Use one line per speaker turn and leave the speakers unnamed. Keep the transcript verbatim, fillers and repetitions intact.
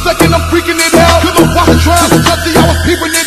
second I'm freaking it out. Cause I was trying to touch it, I was peeping it